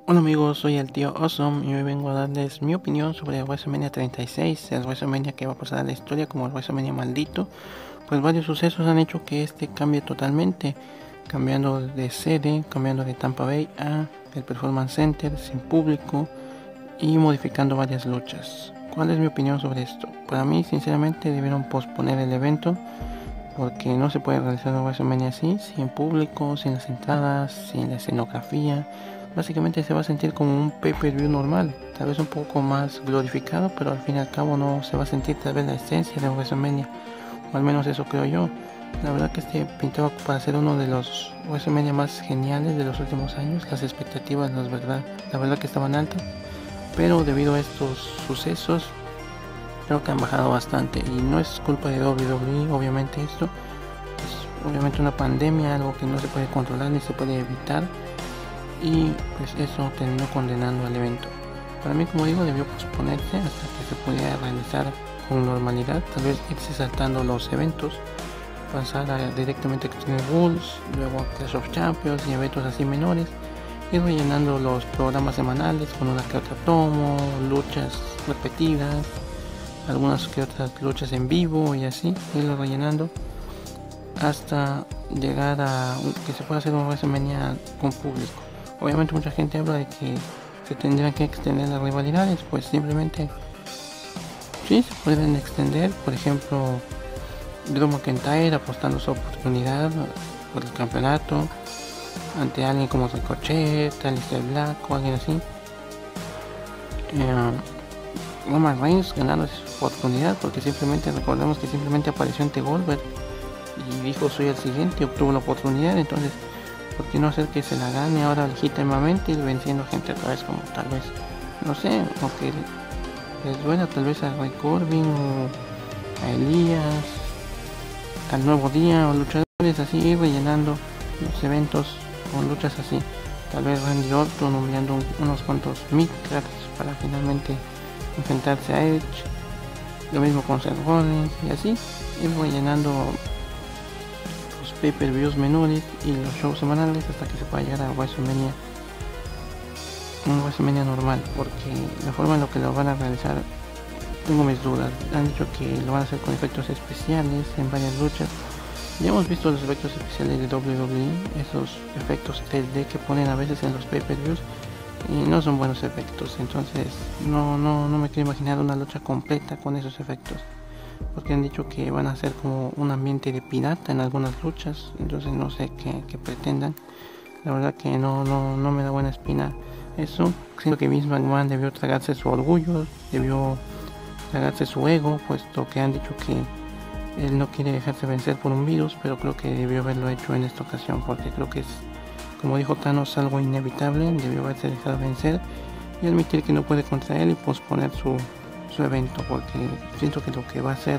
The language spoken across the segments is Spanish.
Hola amigos, soy el tío Awesome y hoy vengo a darles mi opinión sobre el WrestleMania 36, el WrestleMania que va a pasar a la historia como el WrestleMania maldito. Pues varios sucesos han hecho que este cambie totalmente, cambiando de sede, cambiando de Tampa Bay a el Performance Center sin público y modificando varias luchas. ¿Cuál es mi opinión sobre esto? Para mí sinceramente debieron posponer el evento porque no se puede realizar un WrestleMania así, sin público, sin las entradas, sin la escenografía. Básicamente se va a sentir como un pay-per-view normal, tal vez un poco más glorificado, pero al fin y al cabo no se va a sentir tal vez la esencia de un WrestleMania, o al menos eso creo yo. La verdad que este pintaba para ser uno de los WrestleMania más geniales de los últimos años. Las expectativas, la verdad que estaban altas, pero debido a estos sucesos creo que han bajado bastante y no es culpa de WWE. Obviamente esto es obviamente una pandemia, algo que no se puede controlar ni se puede evitar, y pues eso terminó condenando al evento. Para mí, como digo, debió posponerse hasta que se pudiera realizar con normalidad, tal vez irse saltando los eventos, pasar directamente a Extreme Rules, luego a Clash of Champions y eventos así menores, ir rellenando los programas semanales con una que otra promo, luchas repetidas, algunas que otras luchas en vivo y así, irlo rellenando hasta llegar a que se pueda hacer un WrestleMania con público. Obviamente mucha gente habla de que se tendrían que extender las rivalidades, pues simplemente sí se pueden extender. Por ejemplo, Drew McIntyre apostando su oportunidad por el campeonato ante alguien como Ricochet, Aleister Black o alguien así. Roman Reigns ganando su oportunidad porque simplemente recordemos que simplemente apareció ante Goldberg y dijo soy el siguiente y obtuvo la oportunidad. Entonces, ¿por qué no hacer que se la gane ahora legítimamente y venciendo gente otra vez, como tal vez, no sé, o que les duela tal vez a Ray Corbin o a Elías, al Nuevo Día, o luchadores así, ir rellenando los eventos con luchas así? Tal vez Randy Orton humillando unos cuantos midcards para finalmente enfrentarse a Edge, lo mismo con Seth Rollins y así, ir rellenando los pay-per-views menores y los shows semanales hasta que se pueda llegar a WrestleMania, un WrestleMania normal, porque la forma en la que lo van a realizar tengo mis dudas. Han dicho que lo van a hacer con efectos especiales en varias luchas. Ya hemos visto los efectos especiales de WWE, esos efectos 3D que ponen a veces en los pay-per-views y no son buenos efectos. Entonces no me quiero imaginar una lucha completa con esos efectos, porque han dicho que van a hacer como un ambiente de pirata en algunas luchas. Entonces no sé qué pretendan. La verdad que no me da buena espina eso. Siento que Vince McMahon debió tragarse su orgullo, debió tragarse su ego, puesto que han dicho que él no quiere dejarse vencer por un virus, pero creo que debió haberlo hecho en esta ocasión, porque creo que es, como dijo Thanos, algo inevitable. Debió haberse dejado vencer y admitir que no puede contra él y posponer su evento, porque siento que lo que va a hacer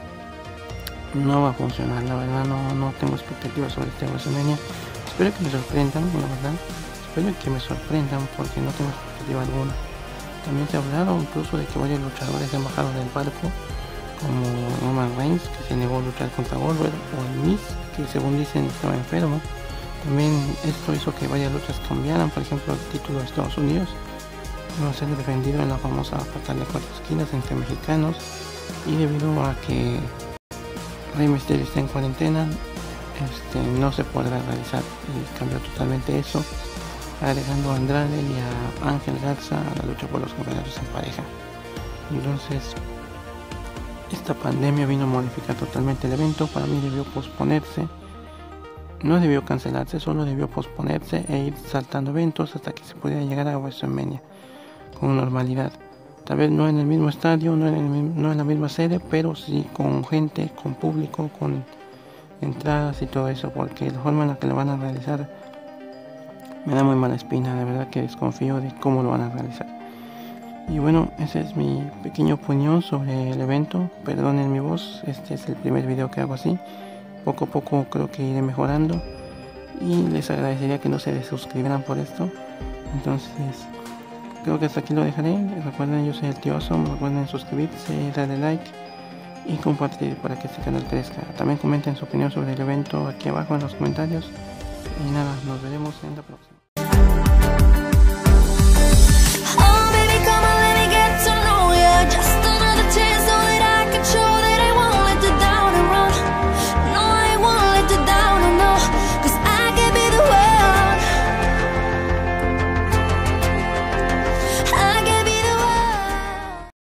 no va a funcionar. La verdad no tengo expectativas sobre este WrestleMania. Espero que me sorprendan, la verdad. Espero que me sorprendan porque no tengo expectativa alguna. También se ha hablado incluso de que varios luchadores han bajado del barco, como Roman Reigns, que se negó a luchar contra Goldberg, o el Miz, que según dicen estaba enfermo. También esto hizo que varias luchas cambiaran. Por ejemplo, el título de Estados Unidos va a ser defendido en la famosa fatal de 4 esquinas entre mexicanos, y debido a que Rey Mysterio está en cuarentena, no se podrá realizar, y cambió totalmente eso, agregando a Andrade y a Ángel Garza a la lucha por los campeonatos en pareja. Entonces esta pandemia vino a modificar totalmente el evento. Para mí debió posponerse, no debió cancelarse, solo debió posponerse e ir saltando eventos hasta que se pudiera llegar a WrestleMania con normalidad. Tal vez no en el mismo estadio, no en la misma sede, pero sí con gente, con público, con entradas y todo eso, porque la forma en la que lo van a realizar me da muy mala espina. La verdad que desconfío de cómo lo van a realizar. Y bueno, esa es mi pequeña opinión sobre el evento. Perdonen mi voz, este es el primer video que hago así. Poco a poco creo que iré mejorando y les agradecería que no se desuscribieran por esto. Entonces creo que hasta aquí lo dejaré. Recuerden, yo soy el tío Awesome. Recuerden suscribirse, darle like y compartir para que este canal crezca. También comenten su opinión sobre el evento aquí abajo en los comentarios. Y nada, nos veremos en la próxima.